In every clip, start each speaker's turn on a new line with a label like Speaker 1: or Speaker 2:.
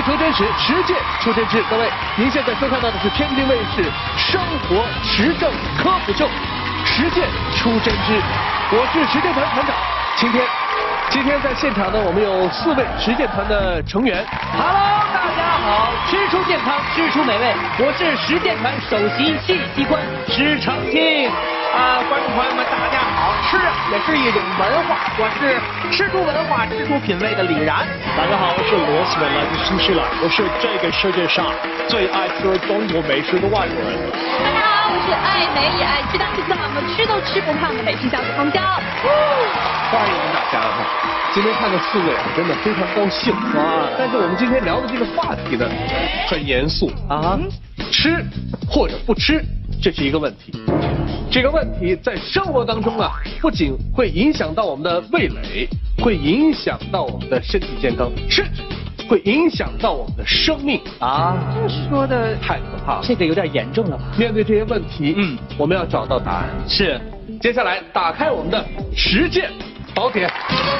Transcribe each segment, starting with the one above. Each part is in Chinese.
Speaker 1: 求真实，实践出真知。各位，您现在收看到的是天津卫视生活时政科普秀，实践出真知。我是实践团团长晴天。今天在现场呢，我们有4位实践团的成员。
Speaker 2: Hello， 大家好，吃出健康，吃出美味。我是实践团首席信息官施成清。
Speaker 3: 观众朋友们，大家好！吃也是一种文化，我是吃出文化、吃出品味的李然。
Speaker 4: 大家好，我是罗斯文，来自新西兰，我是这个世界上最爱吃中国美食的外国人。
Speaker 5: 大家好，我是爱美也爱吃，但是怎么吃都吃不胖的美食小子黄娇。
Speaker 1: 欢迎大家哈！今天看到4位啊，真的非常高兴啊！但是我们今天聊的这个话题呢，很严肃啊，吃或者不吃，这是一个问题。这个问题在生活当中啊，不仅会影响到我们的味蕾，会影响到我们的身体健康，甚至会影响到我们的生命啊！
Speaker 5: 这说的
Speaker 1: 太可怕了，
Speaker 2: 这个有点严重了吧？
Speaker 1: 面对这些问题，我们要找到答案。
Speaker 2: 是，
Speaker 1: 接下来打开我们的实践宝典。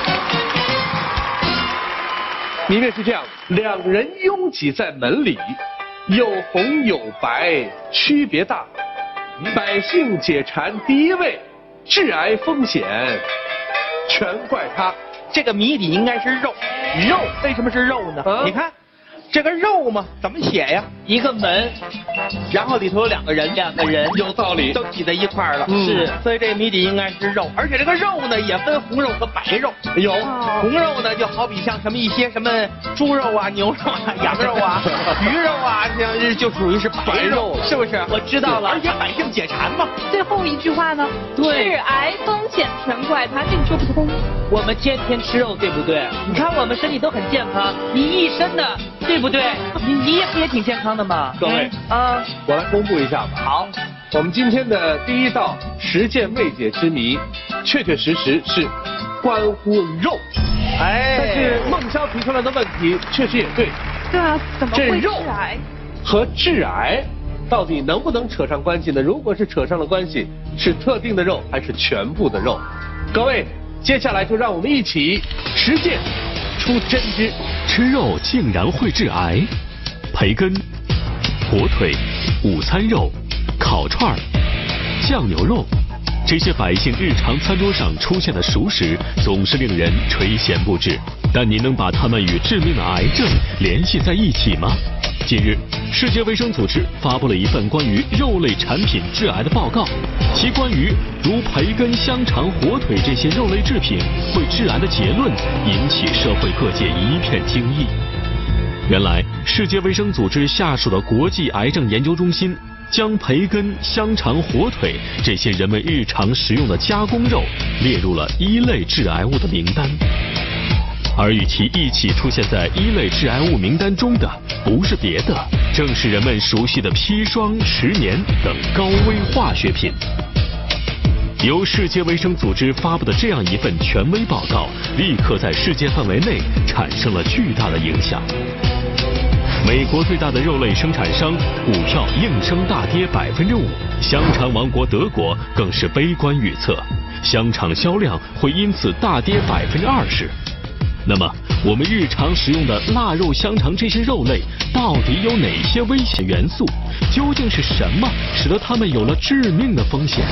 Speaker 1: 里面是这样：2人拥挤在门里，有红有白，区别大。百姓解馋第一位，致癌风险全怪他。
Speaker 3: 这个谜底应该是肉，为什么是肉呢？你看这个肉嘛，怎么写呀？
Speaker 2: 一个门，
Speaker 3: 然后里头有2个人，
Speaker 1: 有道理，
Speaker 3: 都挤在一块儿了。
Speaker 2: 是，
Speaker 3: 所以这个谜底应该是肉，而且这个肉呢也分红肉和白肉。
Speaker 1: 有
Speaker 3: 红肉呢，就好比像一些什么猪肉啊、牛肉啊、羊肉啊、鱼肉啊，这就属于是白肉，是不是？
Speaker 2: 我知道了，
Speaker 3: 而且百姓解馋嘛。
Speaker 5: 最后一句话呢？
Speaker 2: 对，
Speaker 5: 致癌风险全怪他，这个说不通。
Speaker 2: 我们天天吃肉，对不对？你看我们身体都很健康，你一身的，对不对？你也挺健康的嘛。
Speaker 1: 各位我来公布一下吧。
Speaker 2: 好，
Speaker 1: 我们今天的第一道实践未解之谜，确确实实是关乎肉。但是孟潇提出来的问题确实也对。
Speaker 5: 对啊，怎么会致
Speaker 1: 肉
Speaker 5: 癌？
Speaker 1: 和致癌到底能不能扯上关系呢？如果是扯上了关系，是特定的肉还是全部的肉？各位，接下来就让我们一起实践出真知。
Speaker 6: 吃肉竟然会致癌？培根、火腿、午餐肉、烤串、酱牛肉，这些百姓日常餐桌上出现的熟食，总是令人垂涎不至。但您能把它们与致命的癌症联系在一起吗？近日，世界卫生组织发布了一份关于肉类产品致癌的报告，其关于如培根、香肠、火腿这些肉类制品会致癌的结论，引起社会各界一片惊异。原来，世界卫生组织下属的国际癌症研究中心将培根、香肠、火腿这些人们日常食用的加工肉列入了1类致癌物的名单。而与其一起出现在1类致癌物名单中的，不是别的，正是人们熟悉的砒霜、石棉等高危化学品。由世界卫生组织发布的这样一份权威报告，立刻在世界范围内产生了巨大的影响。美国最大的肉类生产商股票应声大跌5%，香肠王国德国更是悲观预测，香肠销量会因此大跌20%。那么，我们日常食用的腊肉、香肠这些肉类，到底有哪些危险元素？究竟是什么使得它们有了致命的风险？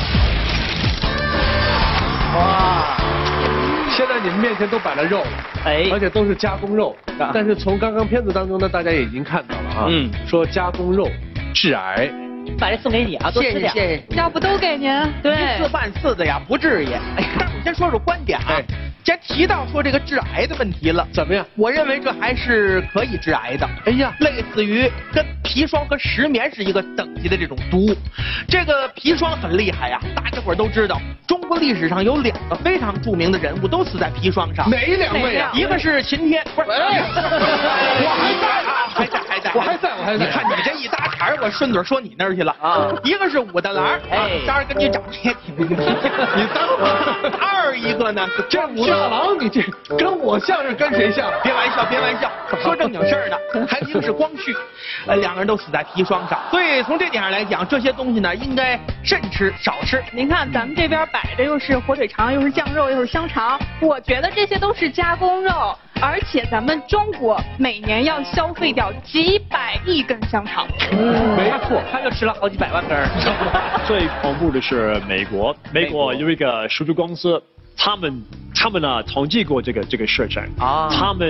Speaker 1: 哇！现在你们面前都摆了肉，而且都是加工肉。但是从刚刚片子当中呢，大家也已经看到了啊，说加工肉致癌。
Speaker 2: 把这送给你啊，多吃点。
Speaker 3: 谢谢。
Speaker 5: 要不都给您？
Speaker 2: 对，
Speaker 3: 一次半次的呀，不至于。但是我先说说观点啊。既然提到说这个致癌的问题了，
Speaker 1: 怎么样？
Speaker 3: 我认为这还是可以致癌的。
Speaker 1: 哎呀，
Speaker 3: 类似于跟砒霜和石棉是一个等级的这种毒。这个砒霜很厉害呀，大家伙都知道，中国历史上有2个非常著名的人物都死在砒霜上。
Speaker 1: 哪2位啊？
Speaker 3: 一个是秦天，不是，我还在啊，我还在。你看你这一搭茬，我顺嘴说你那儿去了啊。一个是武大郎，当然跟你长得也挺，你当我。2一个呢，
Speaker 1: 这武大郎，你这跟我像是跟谁像？
Speaker 3: 别玩笑，说正经事儿呢。还有一个是光绪，2个人都死在砒霜上。所以从这点上来讲，这些东西呢应该慎吃少吃。
Speaker 5: 您看咱们这边摆着又是火腿肠，又是酱肉，又是香肠，我觉得这些都是加工肉。 而且咱们中国每年要消费掉几百亿根香肠。
Speaker 1: 没错，
Speaker 2: 他就吃了好几百万根。
Speaker 4: 最恐怖的是美国有一个数据公司，他们呢统计过这个事情啊，他们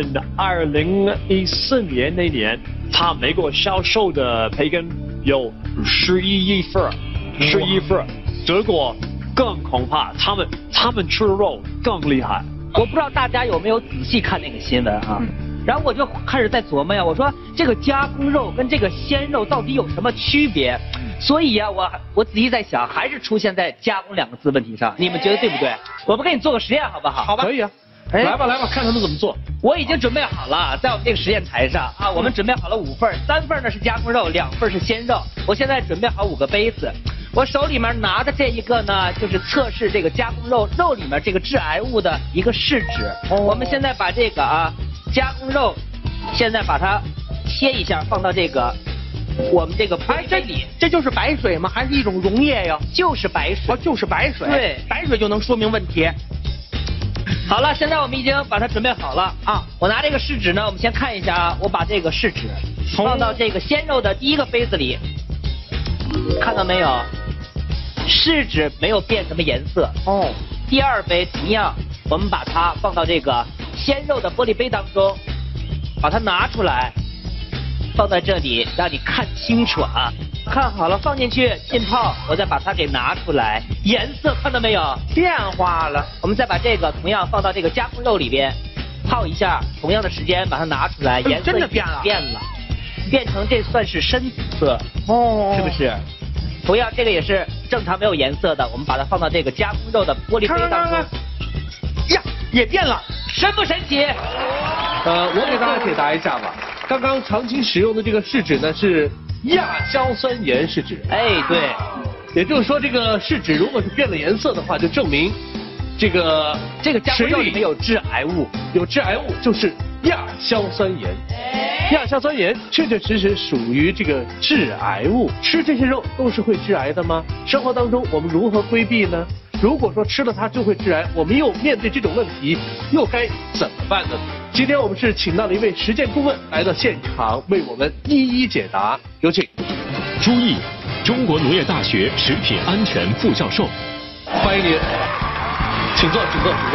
Speaker 4: 2014年那年，美国销售的培根有11亿份，11亿份，德国更恐怕，他们吃的肉更厉害。
Speaker 2: 我不知道大家有没有仔细看那个新闻啊？然后我就开始在琢磨呀，我说这个加工肉跟这个鲜肉到底有什么区别？所以呀，我仔细在想，还是出现在加工2个字问题上。你们觉得对不对？我们给你做个实验好不好？
Speaker 1: 好吧，可以啊。来吧，看他们怎么做。
Speaker 2: 我已经准备好了，在我们这个实验台上啊，我们准备好了5份，3份呢是加工肉，2份是鲜肉。我现在准备好5个杯子，我手里面拿的这一个呢，就是测试这个加工肉里面这个致癌物的一个试纸。我们现在把这个加工肉，现在把它切一下，放到这个我们这个玻璃杯里。
Speaker 3: 这就是白水吗？还是一种溶液呀？
Speaker 2: 就是白水。
Speaker 3: 哦，就是白水。
Speaker 2: 对，
Speaker 3: 白水就能说明问题。
Speaker 2: 好了，现在我们已经把它准备好了啊！我拿这个试纸呢，我们先看一下啊，我把这个试纸放到这个鲜肉的第1个杯子里，看到没有？试纸没有变什么颜色哦。第2杯同样，我们把它放到这个鲜肉的玻璃杯当中，把它拿出来，放在这里，让你看清楚啊！看好了，放进去浸泡，我再把它给拿出来，颜色看到没有？
Speaker 3: 变化了。
Speaker 2: 我们再把这个同样放到这个加工肉里边，泡一下，同样的时间把它拿出来，颜色
Speaker 3: 真的变了，
Speaker 2: 变成这算是深紫色哦，是不是？同样这个也是正常没有颜色的，我们把它放到这个加工肉的玻璃杯当中，
Speaker 3: 呀，也变了，
Speaker 2: 神不神奇？
Speaker 1: 我给大家解答一下吧。刚刚长期使用的这个试纸呢是亚硝酸盐试纸。
Speaker 2: 哎，对，
Speaker 1: 也就是说这个试纸如果是变了颜色的话，就证明这个
Speaker 2: 加工肉里面有致癌物，
Speaker 1: 有致癌物就是亚硝酸盐。亚硝酸盐确确实实属于这个致癌物，吃这些肉都是会致癌的吗？生活当中我们如何规避呢？如果说吃了它就会致癌，我们又面对这种问题，又该怎么办呢？今天我们是请到了一位实践顾问来到现场，为我们一一解答。有请
Speaker 6: 朱毅，中国农业大学食品安全副教授。
Speaker 1: 欢迎您，请坐。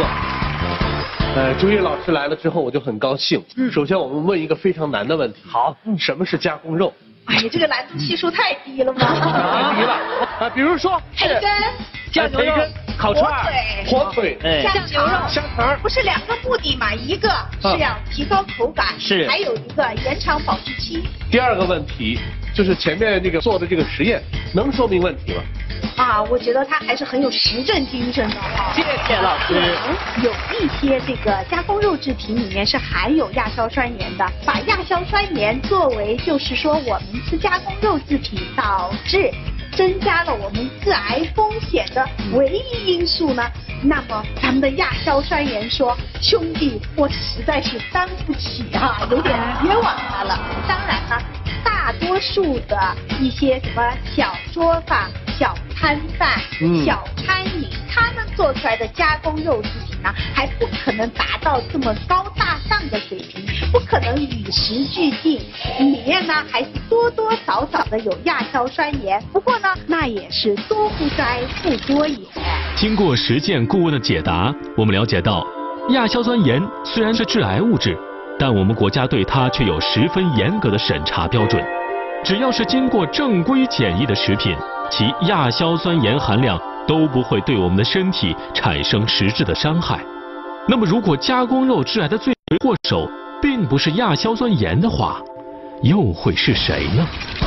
Speaker 1: 朱毅老师来了之后，我就很高兴。首先我们问一个非常难的问题。
Speaker 2: 好，
Speaker 1: 什么是加工肉？
Speaker 5: 哎呀，这个难度系数太低了吗？
Speaker 1: 太低了啊！比如说
Speaker 5: 培根、
Speaker 2: 酱牛肉、烤串、
Speaker 1: 火腿、
Speaker 5: 酱牛肉、
Speaker 1: 香肠，
Speaker 5: 不是2个目的嘛？一个是要提高口感，
Speaker 2: 是，
Speaker 5: 还有一个延长保质期。
Speaker 1: 第2个问题就是前面这个做的这个实验能说明问题吗？
Speaker 5: 我觉得它还是很有实证精神的
Speaker 2: 谢谢老师。
Speaker 5: 有一些这个加工肉制品里面是含有亚硝酸盐的，把亚硝酸盐作为就是说我们吃加工肉制品导致增加了我们致癌风险的唯一因素呢，那么咱们的亚硝酸盐说，兄弟，我实在是担不起有点冤枉他了。当然呢，大多数的一些什么小作坊、小摊贩、小餐饮，他们做出来的加工肉制品呢，还不可能达到这么高大上的水平，不可能与时俱进，里面呢还是多多少少的有亚硝酸盐。不过呢，那也是多不哉，不多也。
Speaker 6: 经过实践顾问的解答，我们了解到，亚硝酸盐虽然是致癌物质，但我们国家对它却有十分严格的审查标准。只要是经过正规检疫的食品，其亚硝酸盐含量都不会对我们的身体产生实质的伤害。那么，如果加工肉致癌的罪魁祸首并不是亚硝酸盐的话，又会是谁呢？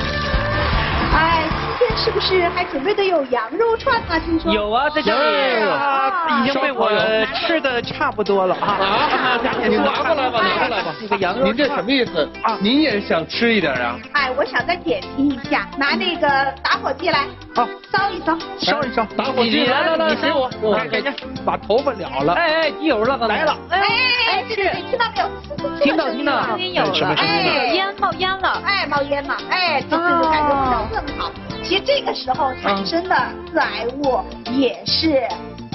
Speaker 5: 今天是不是还准备的有羊肉串啊？听说
Speaker 2: 有啊，在这里
Speaker 3: 已经被我吃的差不多了
Speaker 1: 你拿过来吧，
Speaker 2: 这个羊肉，
Speaker 1: 您这什么意思啊？您也想吃一点啊？
Speaker 5: 我想再点评一下，拿那个打火机来，烧一烧，
Speaker 1: 打火机来，
Speaker 3: 你给我，把头发燎了，
Speaker 2: 滴油了，
Speaker 3: 来了，
Speaker 5: 对，听到没有？
Speaker 2: 听到，
Speaker 5: 声音有了，冒烟了，冒烟了，这个感觉味道更好。其实这个时候产生的致癌物也是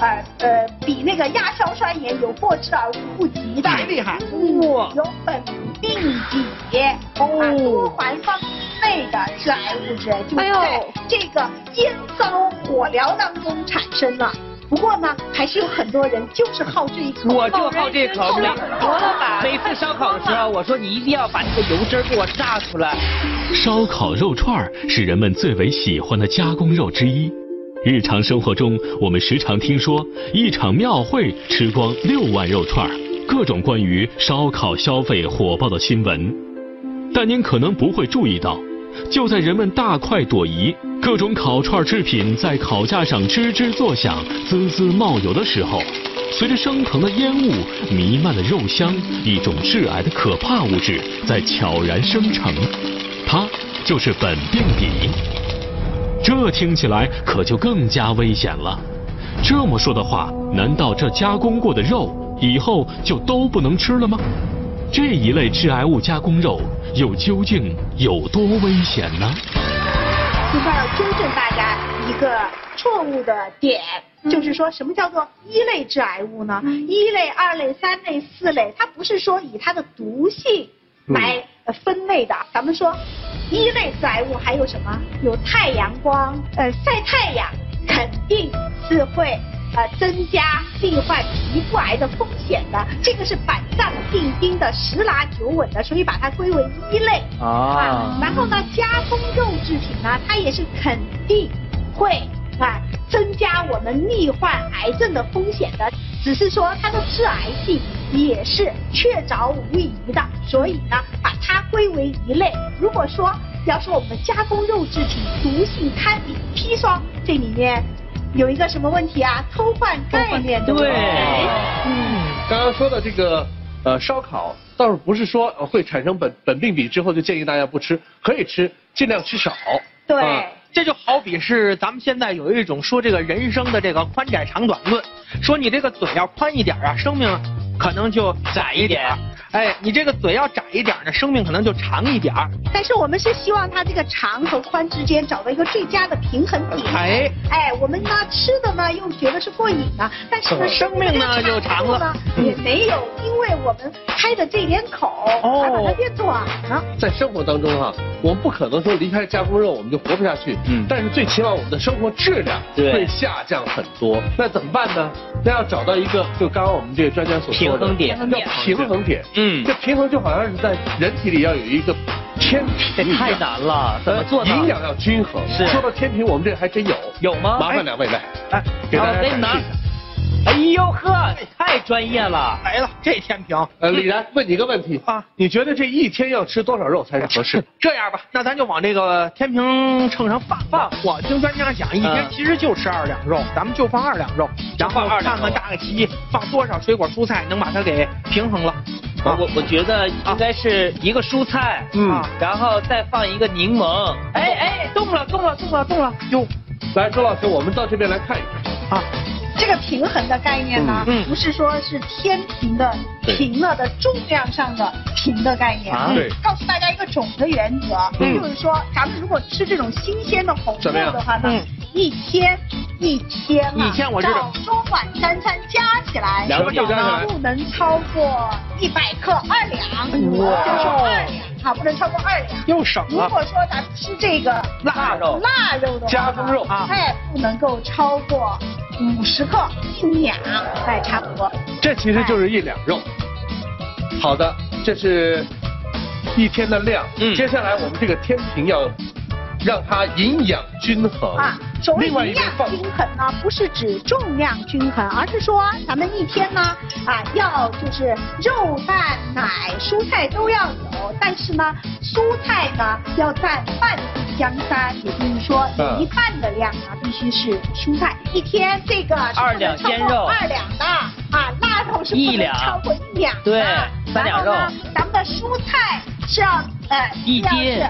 Speaker 5: 比那个亚硝酸盐有过之而无不及的，
Speaker 3: 太厉害！
Speaker 5: 有苯并芘多环芳类的致癌物质，就在这个煎烧火燎当中产生了。不过呢，还是有很多人就是好这一口。
Speaker 2: 我就好这口，每次烧烤的时候，我说你一定要把这个油脂给我炸出来。
Speaker 6: 烧烤肉串是人们最为喜欢的加工肉之一。日常生活中，我们时常听说一场庙会吃光6万肉串，各种关于烧烤消费火爆的新闻。但您可能不会注意到，就在人们大快朵颐，各种烤串制品在烤架上吱吱作响、滋滋冒油的时候，随着升腾的烟雾、弥漫的肉香，一种致癌的可怕物质在悄然生成，它就是苯并芘。这听起来可就更加危险了。这么说的话，难道这加工过的肉以后就都不能吃了吗？这一类致癌物加工肉又究竟有多危险呢？
Speaker 5: 这块要纠正大家一个错误的点，就是说什么叫做1类致癌物呢？1类、2类、3类、4类，它不是说以它的毒性来分类的。咱们说1类致癌物还有什么？有太阳光，晒太阳肯定是会增加病患皮肤癌的风险的，这个是板上钉钉的、十拿九稳的，所以把它归为1类然后呢，加工肉制品呢，它也是肯定会增加我们罹患癌症的风险的，只是说它的致癌性也是确凿无疑的，所以呢，把它归为1类。如果说要说我们加工肉制品毒性堪比砒霜，这里面有一个什么问题啊？偷换概念，对不对？
Speaker 1: 刚刚说的这个烧烤，倒是不是说会产生苯并芘之后就建议大家不吃，可以吃，尽量吃少。
Speaker 5: 对。
Speaker 3: 这就好比是咱们现在有一种说这个人生的这个宽窄长短论，说你这个嘴要宽一点啊，生命可能就窄一点。哎，你这个嘴要窄一点呢，生命可能就长一点。
Speaker 5: 但是我们是希望它这个长和宽之间找到一个最佳的平衡点。我们呢吃的呢又觉得是过瘾的，但是呢
Speaker 3: 生命呢就长了，
Speaker 5: 也没有因为我们开的这点口而把它变短了。
Speaker 1: 在生活当中我们不可能说离开加工肉我们就活不下去，但是最起码我们的生活质量会下降很多。那怎么办呢？那要找到一个，就刚刚我们这个专家所说的
Speaker 2: 平衡点，
Speaker 1: 要平衡点。这平衡就好像是在人体里要有一个天平，
Speaker 2: 这太难了，怎么做到？
Speaker 1: 营养要均衡。说到天平，我们这还真有吗？麻烦2位来，给大家展示一下。
Speaker 2: 哎呦呵，太专业了！
Speaker 3: 来了，这天平。
Speaker 1: 李然问你一个问题你觉得这一天要吃多少肉才是合适？
Speaker 3: 这样吧，那咱就往这个天平秤上放。我听专家讲，一天其实就吃2两肉，咱们就放2两肉，然后看看大概齐放多少水果蔬菜能把它给平衡了。
Speaker 2: 我觉得应该是1个蔬菜，然后再放1个柠檬。动了！
Speaker 1: 哟，来，周老师，我们到这边来看一看
Speaker 5: 这个平衡的概念呢，不是说是天平的平了的重量上的平的概念，告诉大家一个总的原则，就是说咱们如果吃这种新鲜的红肉的话呢，一天我知道，早中晚3餐加起来不能超过100克2两，就是2两不能超过2两，
Speaker 3: 又省了。
Speaker 5: 如果说咱们吃这个腊肉的话，
Speaker 1: 加工肉
Speaker 5: 不能够超过50克1两，差不多。
Speaker 1: 这其实就是1两肉。好的，这是一天的量。接下来我们这个天平要让它营养均衡
Speaker 5: 所谓营养均衡呢，不是指重量均衡，而是说咱们一天呢要就是肉蛋奶蔬菜都要有，但是呢蔬菜呢要占半壁江山，也就是说有1半的量必须是蔬菜。一天这个
Speaker 2: 2两鲜肉
Speaker 5: 2两的腊肉是不能超过1两的，
Speaker 2: 对，3两肉。
Speaker 5: 咱们的蔬菜是要
Speaker 2: 1斤，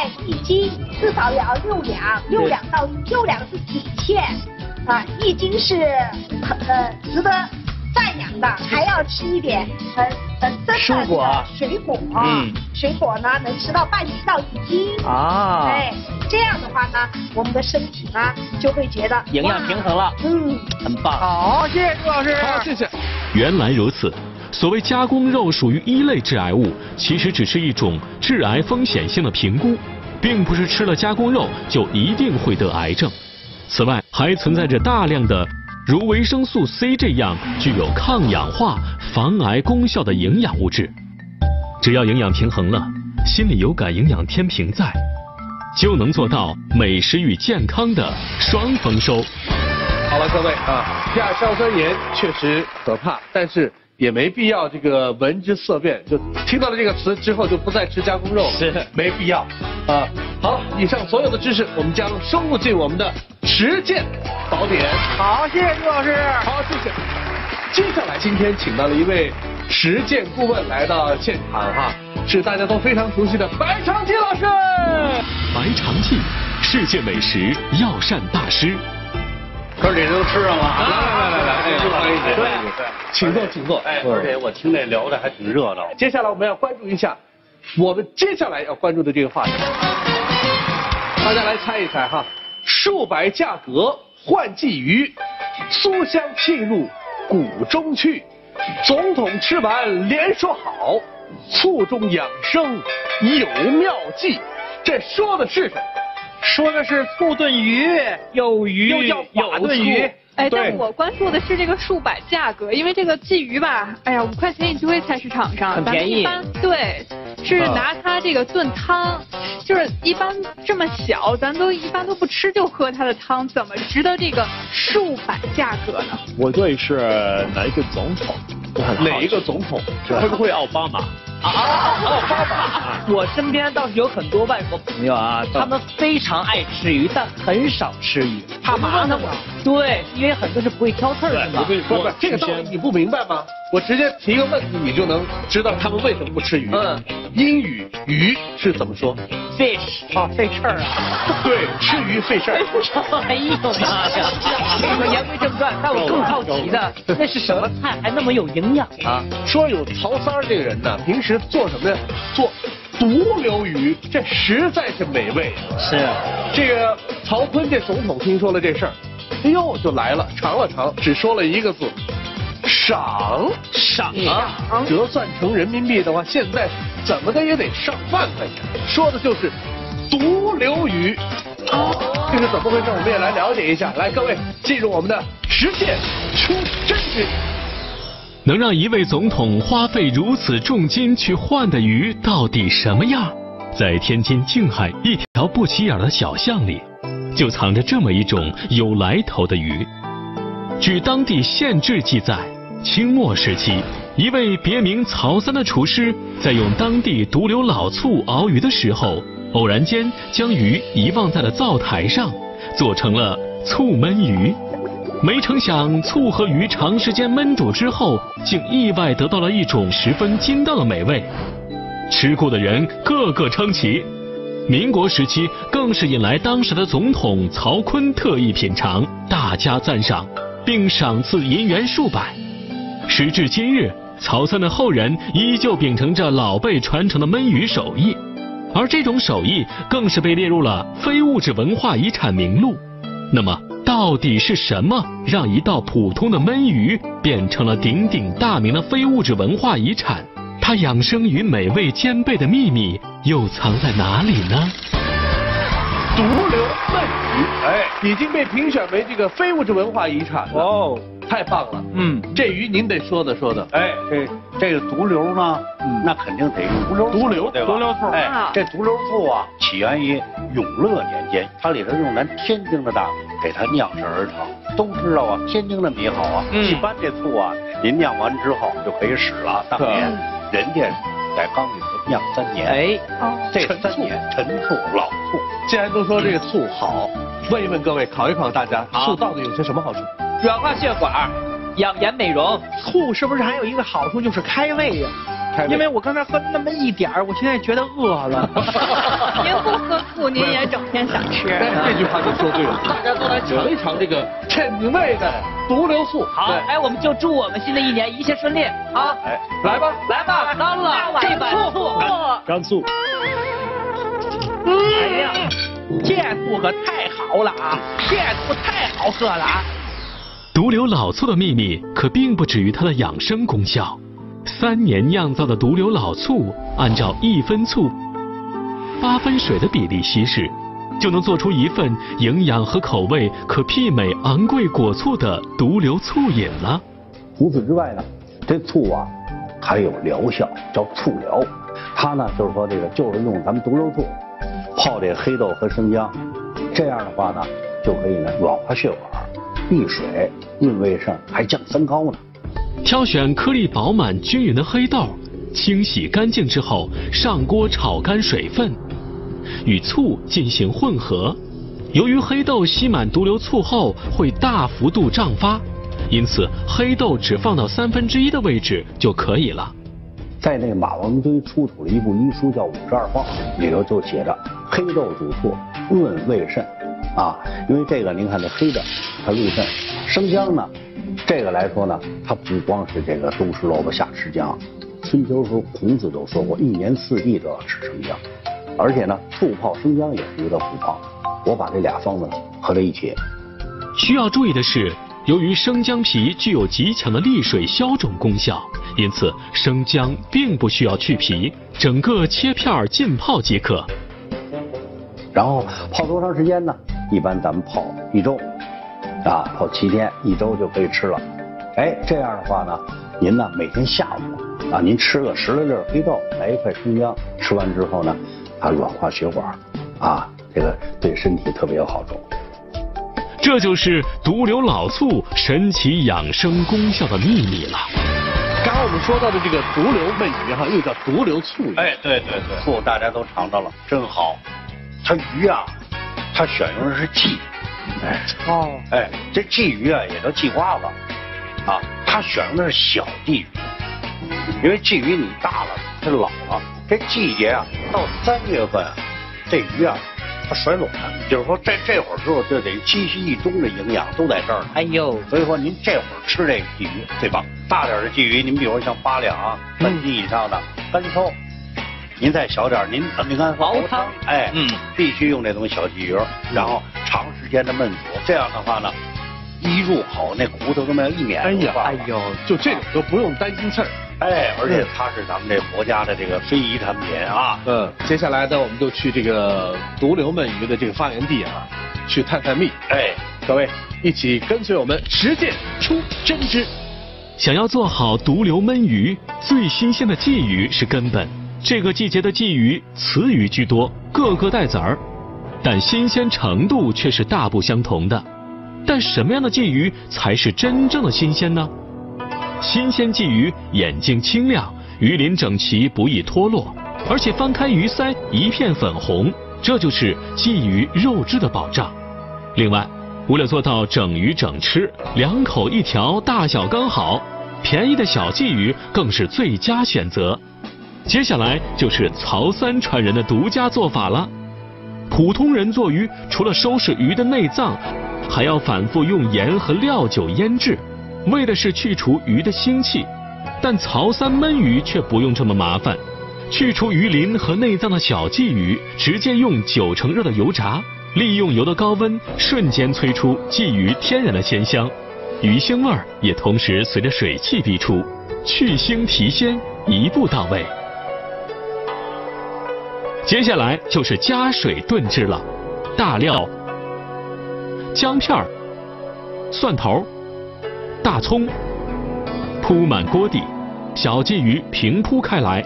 Speaker 5: 1斤至少也要6两，6两到6两是底线，1斤是值得赞扬的，还要吃一点真的
Speaker 2: 蔬果
Speaker 5: 水果，水果呢能吃到半斤到1斤
Speaker 2: 啊，
Speaker 5: 哎，这样的话呢，我们的身体呢就会觉得
Speaker 2: 营养平衡了，很棒。
Speaker 3: 好，谢谢朱老师。
Speaker 1: 好，谢谢。
Speaker 6: 原来如此，所谓加工肉属于一类致癌物，其实只是一种致癌风险性的评估，并不是吃了加工肉就一定会得癌症。此外，还存在着大量的如维生素 C 这样具有抗氧化、防癌功效的营养物质。只要营养平衡了，心里有杆营养天平在，就能做到美食与健康的双丰收。
Speaker 1: 好了，各位啊，亚硝酸盐确实可怕，但是也没必要这个闻之色变，就听到了这个词之后就不再吃加工肉了，
Speaker 2: 是
Speaker 1: 没必要啊。好，以上所有的知识我们将收录进我们的实践宝典。
Speaker 3: 好，谢谢朱老师。
Speaker 1: 好，谢谢。接下来今天请到了一位实践顾问来到现场哈，是大家都非常熟悉的白长记老师。
Speaker 6: 白长记，世界美食药膳大师。
Speaker 7: 哥几个都吃上了啊！
Speaker 1: 来，欢迎
Speaker 7: 对，
Speaker 1: 请坐，请坐。
Speaker 7: 哎，而且我听这聊的还挺热闹。
Speaker 1: 接下来我们要关注一下，我们接下来要关注的这个话题，大家来猜一猜哈，数百价格换鲫鱼，酥香沁入骨中去，总统吃完连说好，醋中养生有妙计，这说的是什么？
Speaker 3: 说的是醋炖鱼，有鱼又叫寡炖鱼。
Speaker 8: 哎，但我关注的是这个数百价格，因为这个鲫鱼吧，哎呀，5块钱一堆，菜市场上
Speaker 2: 很便宜。
Speaker 8: 咱们一般对，是拿它这个炖汤，就是一般这么小，咱都一般都不吃，就喝它的汤，怎么值得这个数百价格呢？
Speaker 4: 我对是哪一个总统？
Speaker 1: 哪一个总统？
Speaker 4: 会不会奥巴马？
Speaker 2: 奥巴马，我身边倒是有很多外国朋友啊，他们非常爱吃鱼，但很少吃鱼，怕麻烦嘛。对，因为很多是不会挑刺儿的嘛。
Speaker 1: 不，这个道理你不明白吗？我直接提个问题，你就能知道他们为什么不吃鱼。英语鱼是怎么说
Speaker 2: ？Fish 啊，费事儿啊。
Speaker 1: 对，吃鱼费事儿。
Speaker 2: 哎呦妈呀！这个言归正传，但我更好奇的，那是什么菜还那么有营养啊？
Speaker 1: 说有曹三儿这个人呢，平时做什么呀？做毒瘤鱼，这实在是美味。
Speaker 2: 是，
Speaker 1: 这个曹锟这总统听说了这事儿，哎呦就来了，尝了尝，只说了一个字。赏啊！折算成人民币的话，现在怎么的也得上万块钱。说的就是毒瘤鱼。这是怎么回事？我们也来了解一下。来，各位进入我们的实践出真知。
Speaker 6: 能让一位总统花费如此重金去换的鱼到底什么样？在天津静海一条不起眼的小巷里，就藏着这么一种有来头的鱼。据当地县志记载，清末时期，一位别名曹三的厨师在用当地毒瘤老醋熬鱼的时候，偶然间将鱼遗忘在了灶台上，做成了醋焖鱼。没成想，醋和鱼长时间焖煮之后，竟意外得到了一种十分筋道的美味。吃过的人个个称奇，民国时期更是引来当时的总统曹锟特意品尝，大加赞赏，并赏赐银元数百。时至今日，曹三的后人依旧秉承着老辈传承的焖鱼手艺，而这种手艺更是被列入了非物质文化遗产名录。那么到底是什么让一道普通的焖鱼变成了鼎鼎大名的非物质文化遗产？它养生与美味兼备的秘密又藏在哪里呢？
Speaker 1: 毒瘤焖鱼，哎，已经被评选为这个非物质文化遗产了。哦，太棒了。这鱼您得说的。
Speaker 7: 哎，这个毒瘤呢，那肯定得用毒瘤，对吧？毒瘤醋。哎，这毒瘤醋啊，起源于永乐年间，它里头用咱天津的大米给它酿制而成。都知道啊，天津的米好啊。一般这醋啊，您酿完之后就可以使了。当年人家在缸里头酿3年。哎，这3年陈醋老醋。
Speaker 1: 既然都说这个醋好，问一问各位，考一考大家，醋到底有些什么好处？
Speaker 2: 软化血管，养颜美容。
Speaker 3: 醋是不是还有一个好处就是开胃呀？ 因为我刚才喝那么一点儿，我现在觉得饿了。
Speaker 8: 您不喝醋，您也整天想吃。
Speaker 1: 这句话就说对了，大家都来尝一尝这个品味的毒瘤醋。
Speaker 2: 好，哎，我们就祝我们新的一年一切顺利。好，
Speaker 1: 哎，来吧，
Speaker 2: 来吧，干了，这碗醋，
Speaker 4: 干醋。
Speaker 3: 哎呀，这醋可太好了啊！这醋太好喝了啊！
Speaker 6: 毒瘤老醋的秘密可并不止于它的养生功效。3年酿造的毒瘤老醋，按照1分醋8分水的比例稀释，就能做出一份营养和口味可媲美昂贵果醋的毒瘤醋饮了。
Speaker 7: 除此之外呢，这醋啊还有疗效，叫醋疗。它呢就是说就是用咱们毒瘤醋泡这个黑豆和生姜，这样的话呢就可以呢软化血管、利水、润胃肾，还降三高呢。
Speaker 6: 挑选颗粒饱满均匀的黑豆，清洗干净之后，上锅炒干水分，与醋进行混合。由于黑豆吸满毒瘤醋后会大幅度胀发，因此黑豆只放到1/3的位置就可以了。
Speaker 7: 在那马王堆出土了一部医书叫《52方》，里头就写着黑豆煮醋润胃肾啊。因为这个您看这黑的它润肾，生姜呢这个来说呢，它不光是这个冬吃萝卜夏吃姜，春秋时候孔子都说过，1年4季都要吃生姜，而且呢醋泡生姜也是一个补泡。我把这俩方子合在一起。
Speaker 6: 需要注意的是，由于生姜皮具有极强的利水消肿功效，因此生姜并不需要去皮，整个切片浸泡即可。
Speaker 7: 然后泡多长时间呢？一般咱们泡1周，啊，泡7天，1周就可以吃了。哎，这样的话呢，您呢每天下午啊，您吃个10来粒黑豆，来1块生姜，吃完之后呢，它软化血管，啊，这个对身体特别有好处。
Speaker 6: 这就是毒瘤老醋神奇养生功效的秘密了。
Speaker 1: 刚刚我们说到的这个毒瘤焖鱼哈，又叫毒瘤醋鱼。
Speaker 7: 哎，对，醋大家都尝到了，真好。它鱼啊，它选用的是鲫，这鲫鱼啊也叫鲫瓜子，啊，它选用的是小鲫鱼，因为鲫鱼你大了它老了，这季节啊到3月份，这鱼啊它甩卵，就是说这会儿之后就得积蓄1冬的营养都在这儿。
Speaker 2: 哎呦，
Speaker 7: 所以说您这会儿吃这个鲫鱼最棒。大点的鲫鱼，您比如像8两3斤以上的干烧。您再小点，您看熬汤，哎，必须用这种小鲫鱼，然后长时间的焖煮，这样的话呢，一入口那骨头都没有一免。
Speaker 1: 哎呦，就这种都不用担心刺儿。
Speaker 7: 哎，而且它是咱们这国家的这个非遗产品啊。
Speaker 1: 接下来呢，我们就去这个毒瘤焖鱼的这个发源地啊，去探探秘。
Speaker 7: 哎，
Speaker 1: 各位一起跟随我们实践出真知。
Speaker 6: 想要做好毒瘤焖鱼，最新鲜的鲫鱼是根本。这个季节的鲫鱼雌鱼居多，个个带籽儿，但新鲜程度却是大不相同的。但什么样的鲫鱼才是真正的新鲜呢？新鲜鲫鱼眼睛清亮，鱼鳞整齐，不易脱落，而且翻开鱼鳃一片粉红，这就是鲫鱼肉质的保障。另外，为了做到整鱼整吃，2口1条，大小刚好，便宜的小鲫鱼更是最佳选择。接下来就是曹三传人的独家做法了。普通人做鱼，除了收拾鱼的内脏，还要反复用盐和料酒腌制，为的是去除鱼的腥气。但曹三焖鱼却不用这么麻烦，去除鱼鳞和内脏的小鲫鱼，直接用9成热的油炸，利用油的高温，瞬间催出鲫鱼天然的鲜香，鱼腥味也同时随着水汽逼出，去腥提鲜，一步到位。接下来就是加水炖制了，大料、姜片、蒜头、大葱铺满锅底，小鲫鱼平铺开来。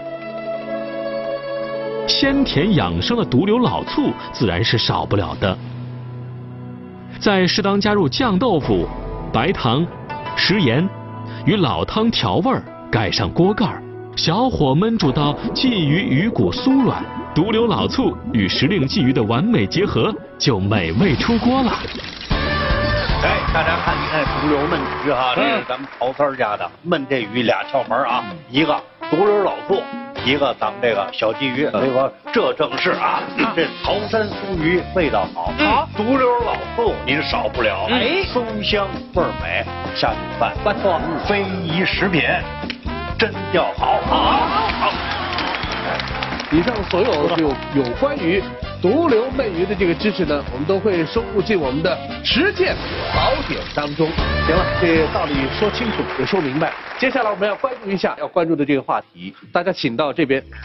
Speaker 6: 鲜甜养生的毒瘤老醋自然是少不了的，再适当加入酱豆腐、白糖、食盐，与老汤调味，盖上锅盖，小火焖煮到鲫鱼鱼骨酥软，毒瘤老醋与时令鲫鱼的完美结合，就美味出锅了。
Speaker 7: 哎，大家看，你看毒瘤焖鱼哈，这是咱们曹三家的焖这鱼俩窍门啊，一个独溜老醋，一个咱们这个小鲫鱼。所以说这正是啊，这桃山酥鱼味道好。好，独溜老醋您少不了。松香味儿美，下酒饭
Speaker 2: 不错，
Speaker 7: 非遗食品，真调好。好。
Speaker 1: 以上所有有关于独流焖鱼的这个知识呢，我们都会收录进我们的实践宝典当中。行了，这道理说清楚也说明白。接下来我们要关注一下要关注的这个话题，大家请到这边。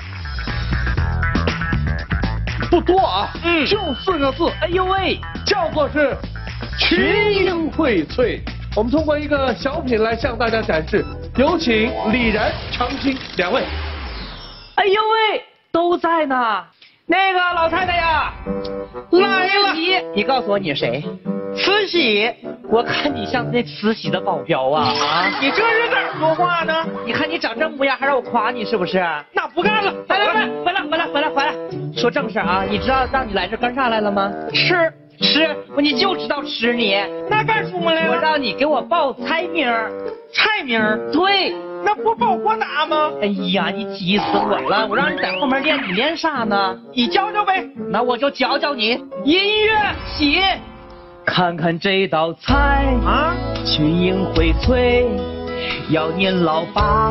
Speaker 1: 不多啊，就4个字，
Speaker 2: 哎呦喂，
Speaker 1: 叫做是群英荟萃。我们通过一个小品来向大家展示，有请李然、常青2位。
Speaker 2: 哎呦喂，都在呢。那个老太太呀，来了。你告诉我你是谁？慈禧。我看你像那慈禧的保镖啊！
Speaker 3: 你这是哪儿说话呢？
Speaker 2: 你看你长这模样，还让我夸你是不是？
Speaker 3: 那不干了！
Speaker 2: 来，回来！说正事啊！你知道让你来这干啥来了吗？吃，你就知道吃你。
Speaker 3: 那干什么来了？
Speaker 2: 我让你给我报菜名。
Speaker 3: 菜名？
Speaker 2: 对。
Speaker 3: 那不报国打吗？
Speaker 2: 哎呀，你急死我了！我让你在后面练，你练啥呢？
Speaker 3: 你教教呗。
Speaker 2: 那我就教教你。音乐起，看看这道菜啊，群英荟萃，要年老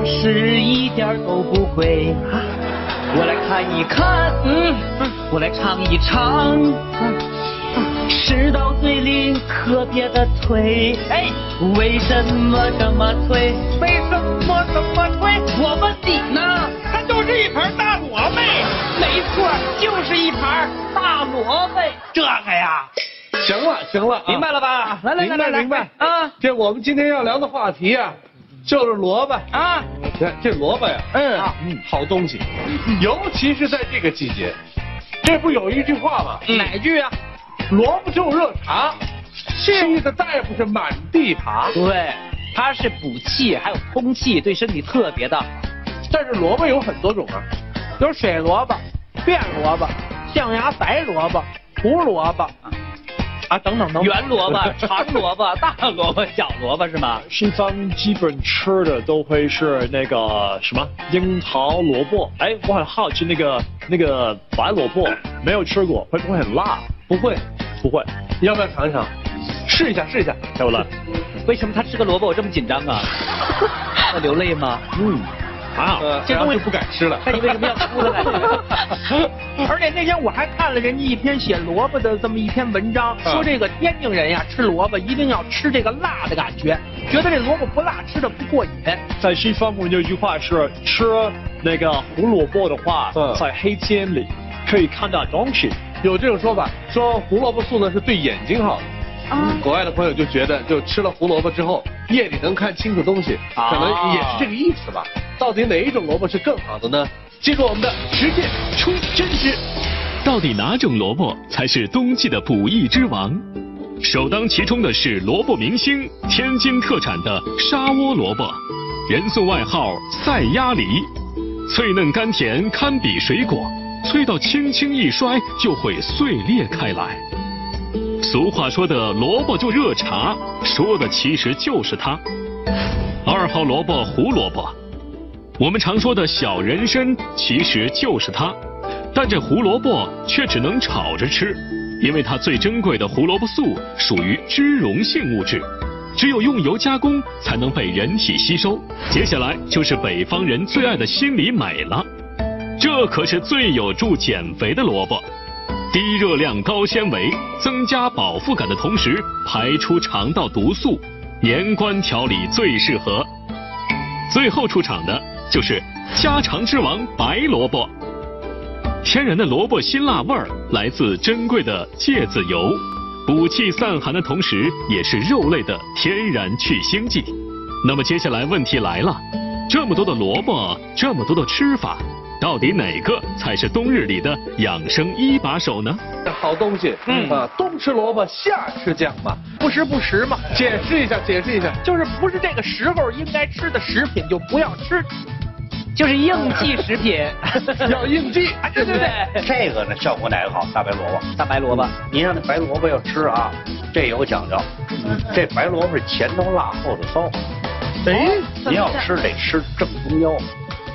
Speaker 2: 80一点都不贵。我来看一看，我来尝一尝，吃到嘴里特别的脆。哎，为什么这么脆？
Speaker 3: 为什么这么脆？
Speaker 2: 我问你呢？
Speaker 3: 它就是一盘大萝卜。
Speaker 2: 没错，就是一盘大萝卜。
Speaker 3: 这个呀，
Speaker 1: 行了，
Speaker 2: 明白了吧？来，
Speaker 1: 明白啊！这我们今天要聊的话题啊，就是萝卜啊。你看这萝卜呀，好东西，尤其是在这个季节。这不有一句话吗？
Speaker 3: 哪句啊？
Speaker 1: 萝卜就热茶，气的大夫是满地爬。
Speaker 2: 对，它是补气，还有通气，对身体特别的。
Speaker 1: 但是萝卜有很多种啊，
Speaker 3: 有水萝卜、变萝卜、象牙白萝卜、胡萝卜啊，等，
Speaker 2: 圆萝卜、长萝卜、大萝卜、小萝卜是吗？
Speaker 4: 西方基本吃的都会是那个什么樱桃萝卜。哎，我很好奇那个白萝卜，没有吃过，会不会很辣？
Speaker 1: 不会，
Speaker 4: 你
Speaker 1: 要不要尝一尝？试一下。
Speaker 4: 好了。
Speaker 2: 为什么他吃个萝卜我这么紧张啊？要流泪吗？
Speaker 1: 这东西不敢吃了。
Speaker 2: 那你为什么要哭的来？
Speaker 3: 而且那天我还看了人家一篇写萝卜的这么一篇文章，说这个天津人呀吃萝卜一定要吃这个辣的感觉，觉得这萝卜不辣吃的不过瘾。
Speaker 4: 在西方我们有一句话是吃那个胡萝卜的话，在黑天里可以看到东西。
Speaker 1: 有这种说法，说胡萝卜素呢是对眼睛好的。国外的朋友就觉得，就吃了胡萝卜之后，夜里能看清楚东西，可能也是这个意思吧。到底哪一种萝卜是更好的呢？记住我们的实践出真知。
Speaker 6: 到底哪种萝卜才是冬季的补益之王？首当其冲的是萝卜明星，天津特产的沙窝萝卜，人送外号赛鸭梨，脆嫩甘甜，堪比水果，脆到轻轻一摔就会碎裂开来。俗话说的萝卜就热茶，说的其实就是它。2号萝卜胡萝卜，我们常说的小人参其实就是它，但这胡萝卜却只能炒着吃，因为它最珍贵的胡萝卜素属于脂溶性物质，只有用油加工才能被人体吸收。接下来就是北方人最爱的心里美了，这可是最有助减肥的萝卜。低热量高纤维，增加饱腹感的同时排出肠道毒素，年关调理最适合。最后出场的就是家常之王白萝卜，天然的萝卜辛辣味儿来自珍贵的芥子油，补气散寒的同时也是肉类的天然去腥剂。那么接下来问题来了，这么多的萝卜，这么多的吃法，到底哪个才是冬日里的养生一把手呢？
Speaker 1: 好东西，冬吃萝卜夏吃姜嘛，
Speaker 3: 不时嘛。
Speaker 1: 解释一下，
Speaker 3: 就是不是这个时候应该吃的食品就不要吃，
Speaker 2: 就是应季食品，
Speaker 1: 要应季。
Speaker 3: 对。
Speaker 7: 这个呢效果哪个好？大白萝卜。你让那白萝卜要吃啊，这有讲究。这白萝卜是前头辣后头骚。
Speaker 1: 哎，
Speaker 7: 您要吃得吃正宗腰。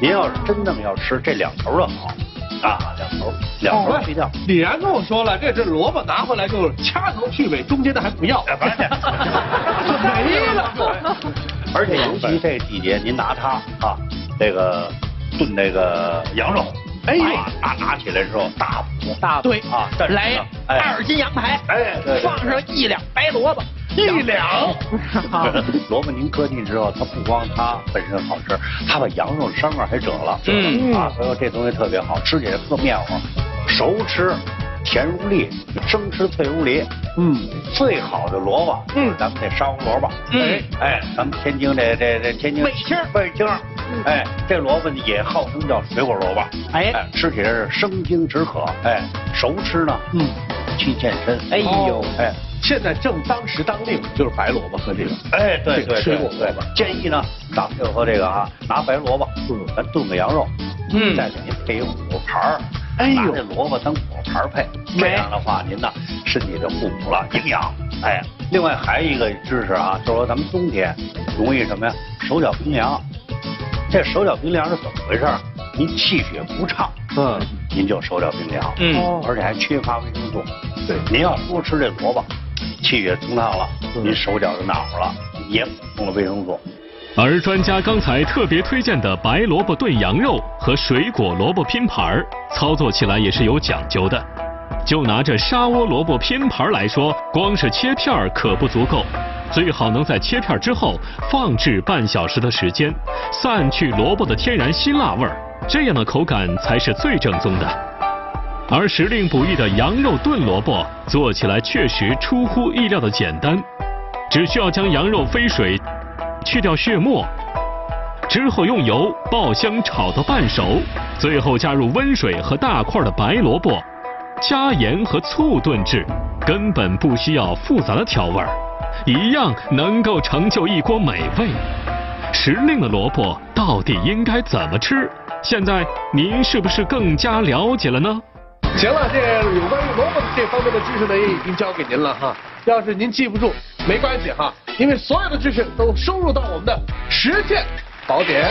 Speaker 7: 您要是真正要吃这2头的好啊，两头去掉。
Speaker 1: 李然跟我说了，这萝卜拿回来就是掐头去尾，中间的还不要，就没了就。
Speaker 7: 而且尤其这季节，您拿它啊，这个炖这个羊肉。哎呦，拿起来之后大
Speaker 3: 对
Speaker 7: 啊，
Speaker 3: 来2斤羊排，
Speaker 7: 哎，
Speaker 3: 放上1两白萝卜，1两。
Speaker 7: 萝卜您搁进之后，它不光它本身好吃，它把羊肉膻味还遮了。啊，所以说这东西特别好，吃起来特面乎，熟吃甜如粒，生吃脆如梨。最好的萝卜，咱们这沙黄萝卜。哎，咱们天津这天津
Speaker 3: 味青。
Speaker 7: 哎，这萝卜呢也号称叫水果萝卜。哎，吃起来是生津止渴。哎，熟吃呢，去健身。哎呦，哎，
Speaker 1: 现在正当时当令就是白萝卜和这个。
Speaker 7: 哎，对，水果萝卜。建议呢，咱们就和这个啊，拿白萝卜，咱炖个羊肉，再给您配一果盘儿。哎呦，拿这萝卜当果盘配，这样的话您呢身体就互补了，营养。哎，另外还一个知识啊，就是说咱们冬天容易什么呀？手脚冰凉。这手脚冰凉是怎么回事？您气血不畅，您就手脚冰凉，而且还缺乏维生素。对，您要多吃这萝卜，气血通畅了，您手脚就暖和了，也补充了维生素。
Speaker 6: 而专家刚才特别推荐的白萝卜炖羊肉和水果萝卜拼盘，操作起来也是有讲究的。就拿这沙窝萝卜拼盘来说，光是切片可不足够，最好能在切片之后放置半小时的时间，散去萝卜的天然辛辣味儿，这样的口感才是最正宗的。而时令不易的羊肉炖萝卜做起来确实出乎意料的简单，只需要将羊肉飞水，去掉血沫，之后用油爆香炒到半熟，最后加入温水和大块的白萝卜，加盐和醋炖制，根本不需要复杂的调味，一样能够成就一锅美味。时令的萝卜到底应该怎么吃？现在您是不是更加了解了呢？
Speaker 1: 行了，这有关于萝卜这方面的知识呢，也已经交给您了哈。要是您记不住，没关系哈，因为所有的知识都收入到我们的实践宝典。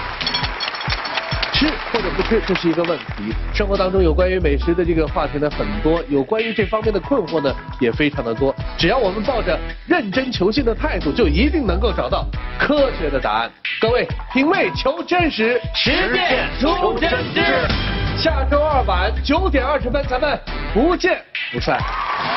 Speaker 1: 吃或者不吃，这是一个问题。生活当中有关于美食的这个话题呢很多，有关于这方面的困惑呢也非常的多。只要我们抱着认真求新的态度，就一定能够找到科学的答案。各位，品味求真实，实践出真知。下周2晚9点20分，咱们不见不散。